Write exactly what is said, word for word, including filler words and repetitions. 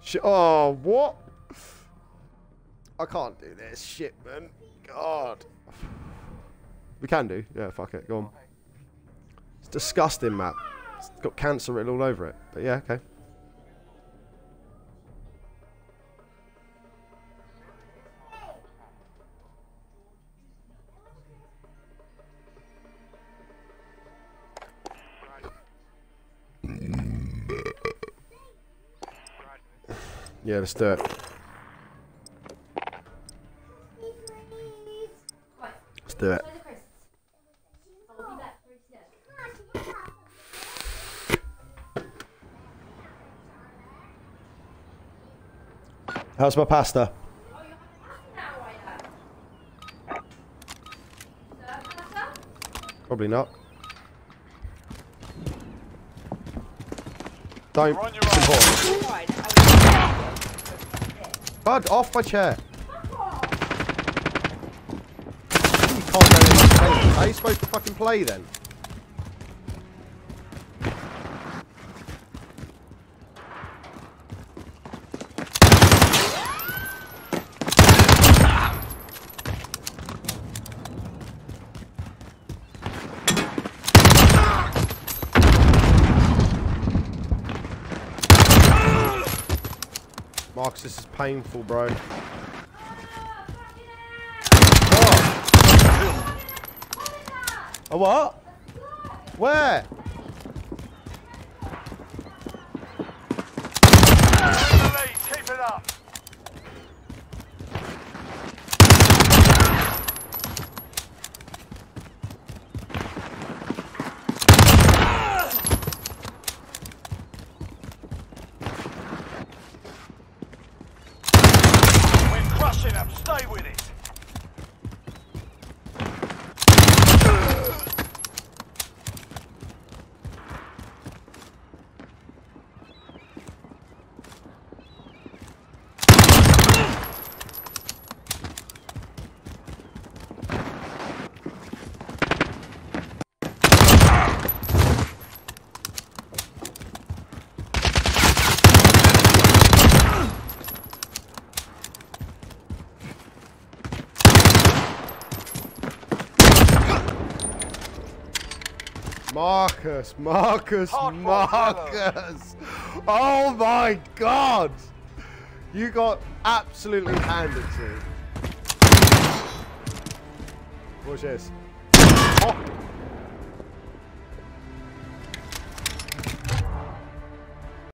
Sh oh, what? I can't do this shit, man. God. We can do. Yeah, fuck it. Go on. It's disgusting, map. It's got cancer written all over it. But yeah, okay. Yeah, let's do it. Let's do it. How's my pasta? Probably not. Don't. Bud, off my chair. You can't go in play. How are you supposed to fucking play then? Marcus, this is painful, bro. What? A what? Where? Keep it up. Stay with it. Marcus, Marcus, Marcus! Oh my God! You got absolutely handed to. What's this? Oh.